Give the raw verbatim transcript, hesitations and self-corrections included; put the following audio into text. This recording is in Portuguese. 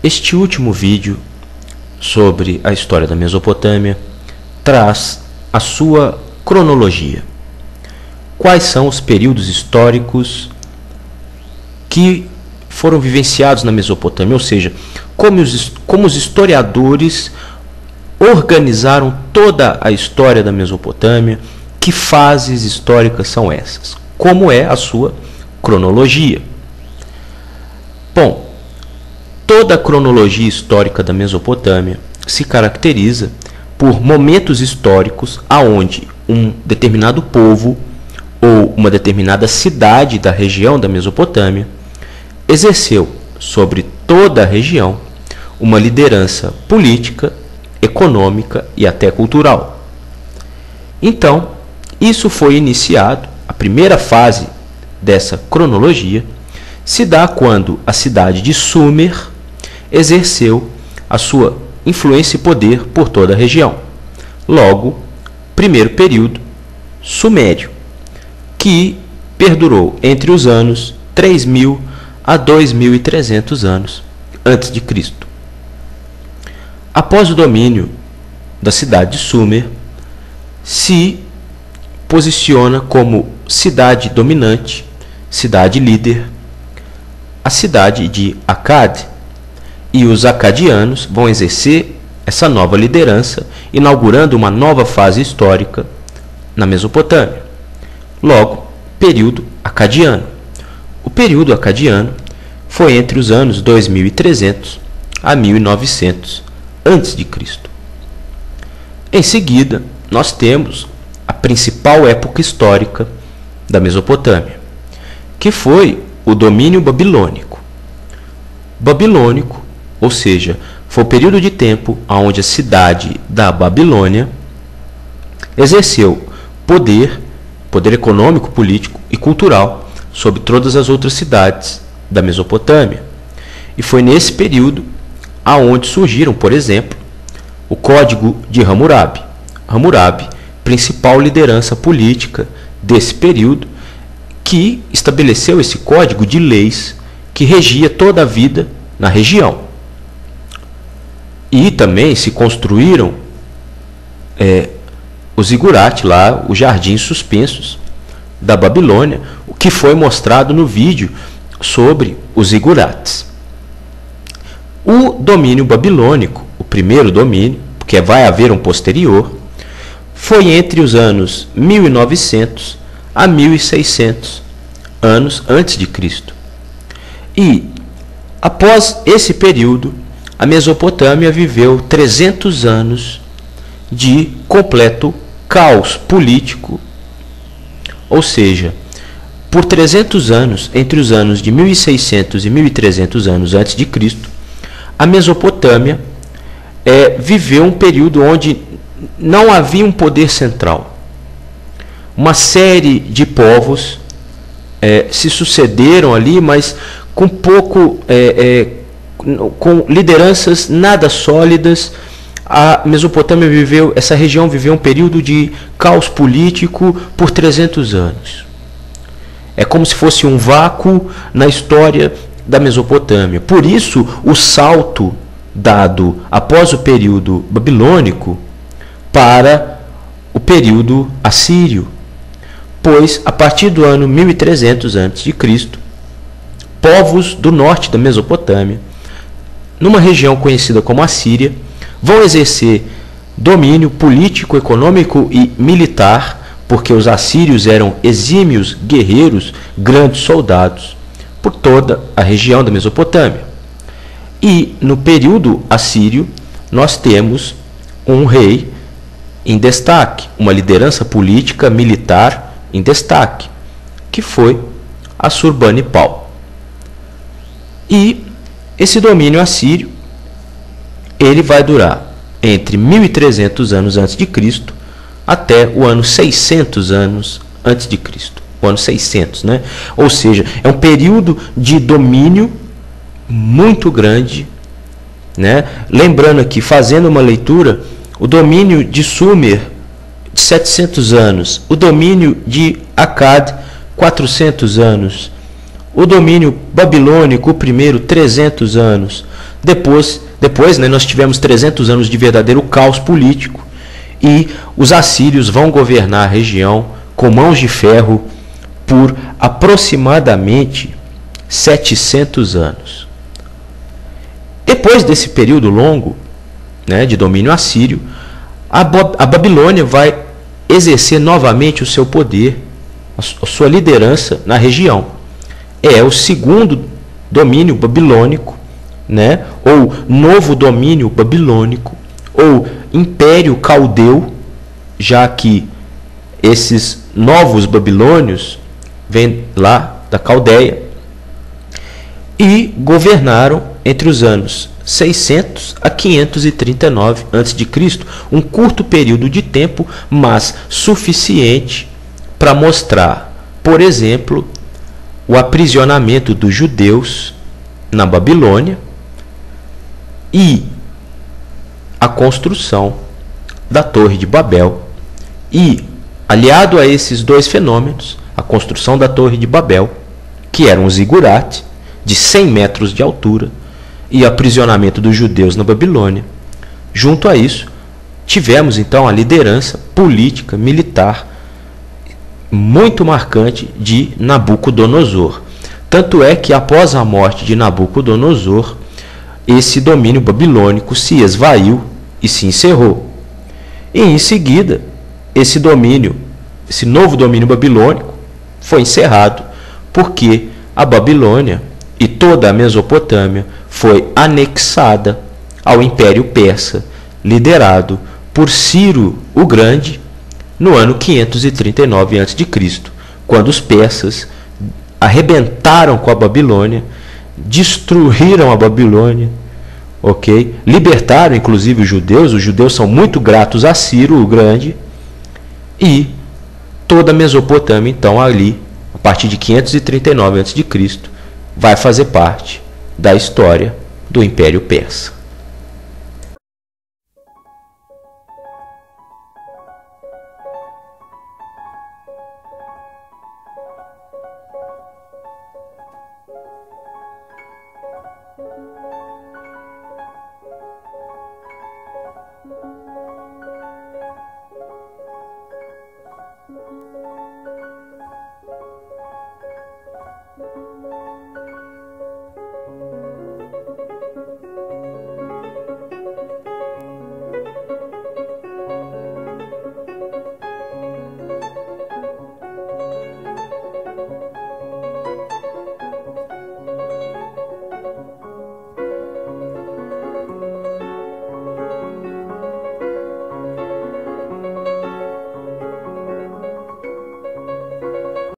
Este último vídeo sobre a história da Mesopotâmia traz a sua cronologia. Quais são os períodos históricos que foram vivenciados na Mesopotâmia, ou seja, como os, como os historiadores organizaram toda a história da Mesopotâmia, que fases históricas são essas, como é a sua cronologia. Bom, toda a cronologia histórica da Mesopotâmia se caracteriza por momentos históricos aonde um determinado povo ou uma determinada cidade da região da Mesopotâmia exerceu sobre toda a região uma liderança política, econômica e até cultural. Então, isso foi iniciado, a primeira fase dessa cronologia se dá quando a cidade de Sumer exerceu a sua influência e poder por toda a região. Logo, primeiro período sumério, que perdurou entre os anos três mil a dois mil e trezentos anos antes de Cristo. Após o domínio da cidade de Sumer, se posiciona como cidade dominante, cidade líder, a cidade de Akkad, e os acadianos vão exercer essa nova liderança, inaugurando uma nova fase histórica na Mesopotâmia. Logo, período acadiano. O período acadiano foi entre os anos dois mil e trezentos a mil e novecentos antes de Cristo. Em seguida, nós temos a principal época histórica da Mesopotâmia, que foi o domínio babilônico. Babilônico, ou seja, foi o período de tempo onde a cidade da Babilônia exerceu poder, poder econômico, político e cultural sobre todas as outras cidades da Mesopotâmia. E foi nesse período aonde surgiram, por exemplo, o Código de Hammurabi. Hammurabi, principal liderança política desse período, que estabeleceu esse código de leis que regia toda a vida na região. E também se construíram é, os zigurate lá, os jardins suspensos da Babilônia, o que foi mostrado no vídeo sobre os zigurates. O domínio babilônico, o primeiro domínio, porque vai haver um posterior, foi entre os anos mil e novecentos a mil e seiscentos anos antes de Cristo. E após esse período, a Mesopotâmia viveu trezentos anos de completo caos político, ou seja, por trezentos anos, entre os anos de mil e seiscentos e mil e trezentos anos antes de Cristo, a Mesopotâmia é, viveu um período onde não havia um poder central. Uma série de povos é, se sucederam ali, mas com pouco, é, é, com lideranças nada sólidas. A Mesopotâmia viveu, essa região viveu um período de caos político por trezentos anos. É como se fosse um vácuo na história da Mesopotâmia. Por isso, o salto dado após o período babilônico para o período assírio, pois a partir do ano mil e trezentos antes de Cristo, povos do norte da Mesopotâmia, numa região conhecida como Assíria, vão exercer domínio político, econômico e militar, porque os assírios eram exímios guerreiros, grandes soldados, por toda a região da Mesopotâmia. E no período assírio, nós temos um rei em destaque, uma liderança política militar em destaque, que foi Assurbanipal. E esse domínio assírio, ele vai durar entre mil e trezentos anos antes de Cristo até o ano seiscentos anos antes de Cristo. O ano seiscentos, né? Ou seja, é um período de domínio muito grande, né? Lembrando aqui, fazendo uma leitura, o domínio de Sumer, de setecentos anos, o domínio de Akkad, quatrocentos anos, o domínio babilônico, o primeiro, trezentos anos. Depois, depois né, nós tivemos trezentos anos de verdadeiro caos político e os assírios vão governar a região com mãos de ferro por aproximadamente setecentos anos. Depois desse período longo, né, de domínio assírio, a, a Babilônia vai exercer novamente o seu poder, a sua liderança na região. É o segundo domínio babilônico, né, ou novo domínio babilônico, ou império caldeu, já que esses novos babilônios vêm lá da Caldeia e governaram entre os anos seiscentos a quinhentos e trinta e nove antes de Cristo, um curto período de tempo, mas suficiente para mostrar, por exemplo, o aprisionamento dos judeus na Babilônia e a construção da Torre de Babel. E, aliado a esses dois fenômenos, a construção da Torre de Babel, que era um zigurate de cem metros de altura, e o aprisionamento dos judeus na Babilônia, junto a isso, tivemos então a liderança política, militar, muito marcante de Nabucodonosor. Tanto é que após a morte de Nabucodonosor, esse domínio babilônico se esvaiu e se encerrou. E em seguida, esse domínio, esse novo domínio babilônico, foi encerrado porque a Babilônia e toda a Mesopotâmia foi anexada ao Império Persa, liderado por Ciro o Grande, no ano quinhentos e trinta e nove antes de Cristo, quando os persas arrebentaram com a Babilônia, destruíram a Babilônia, ok? Libertaram inclusive os judeus. Os judeus são muito gratos a Ciro o Grande, e toda a Mesopotâmia, então, ali, a partir de quinhentos e trinta e nove antes de Cristo, vai fazer parte da história do Império Persa. Thank you.